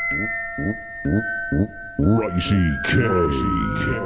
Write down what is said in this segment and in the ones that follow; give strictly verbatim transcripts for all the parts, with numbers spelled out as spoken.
Righty K.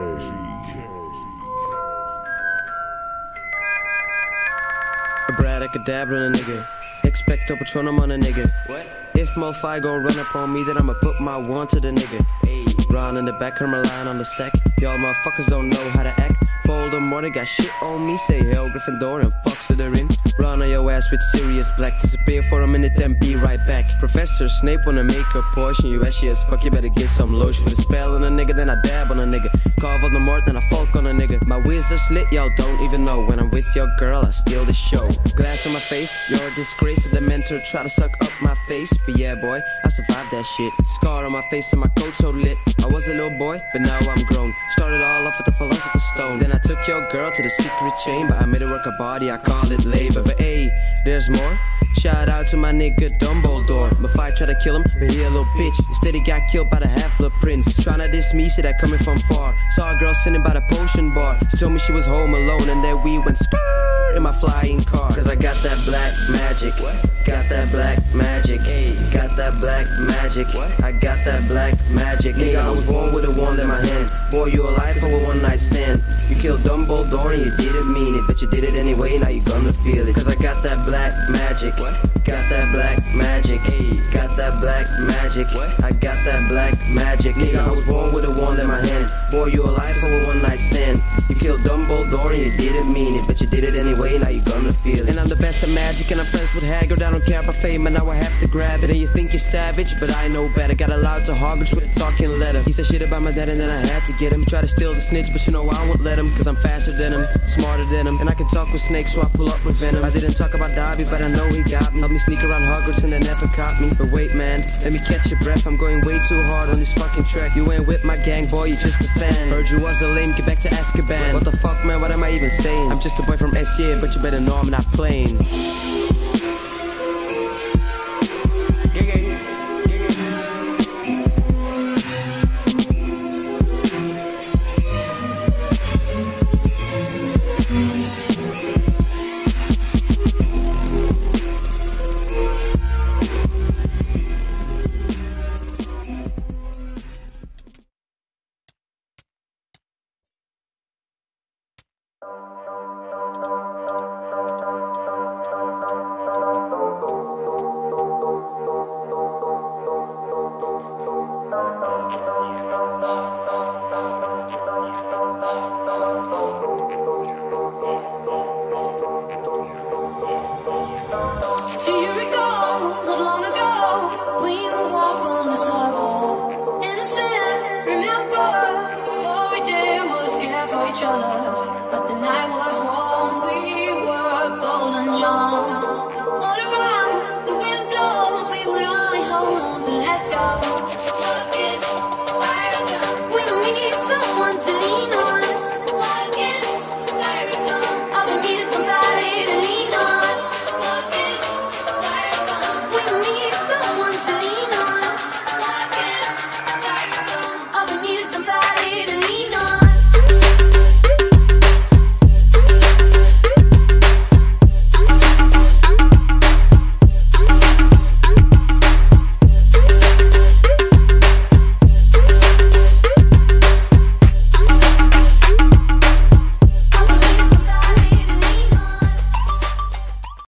Abracadabra on a nigga. Expecto Patronum on a nigga. What? If Mo-Fi gon' run up on me, then I'ma put my one to the nigga. Hey. Ron in the back, her line on the sack. Y'all motherfuckers don't know how to act. Voldemort got shit on me. Say hell Gryffindor and fuck Slytherin. Run on your ass with Sirius Black. Disappear for a minute, then be right back. Professor Snape wanna make a portion. You ashy as fuck, you better get some lotion. Put a spell on a nigga, then I dab on a nigga. Call Voldemort, then I fuck on a nigga. My wizard's lit, y'all don't even know. When I'm with your girl, I steal the show. Glass on my face, you're a disgrace. The mentor try to suck up my face. But yeah, boy, I survived that shit. Scar on my face and my coat so lit. I was a little boy, but now I'm grown. Started all off with the Philosopher's Stone. Then I took your girl to the secret chamber. I made her work her body, I call it labor. But hey, there's more. Shout out to my nigga Dumbledore. Before I try to kill him, but he a little bitch. Instead he got killed by the half-blood prince. Tryna diss me, see that coming from far. Saw a girl sitting by the potion bar. She told me she was home alone, and then we went skirt in my flying car. Cause I got that black magic. What? Got that black magic. Hey. Got that black magic. What? I got that black magic. Hey. Nigga, I was born with a wand in my hand. Boy, you alive for a one night stand. You killed Dumbledore and you didn't mean it, but you did it anyway, now you gonna feel it. Cause I got that black magic. What? Got that black magic. Hey. Got that black magic. What? I got that black magic. Nigga, I was born with a wand in my hand. Boy, you alive for a one night stand. You killed Dumbledore and you didn't mean it, but you did it anyway, now you gonna feel it. And I'm the best of magic and I'm friends with Hagrid. I don't care about fame and now I have to grab it. And you think you're savage, but I know better. Got allowed to Hogwarts with a talking letter. He said shit about my dad and then I had to get him. Try to steal the snitch, but you know I won't let him. Cause I'm faster than him, smarter than him. And I can talk with snakes, so I pull up with venom. I didn't talk about Dobby, but I know he got me. Helped me sneak around Hogwarts and they never caught me. But wait man, let me catch your breath. I'm going way too hard on this fucking track. You ain't with my gang, boy, you just a fan. Heard you was a lame, get back to Azkaban. What the fuck man, what am I even saying? I'm just a boy from S Y, but you better know I'm not playing. Gang, gang.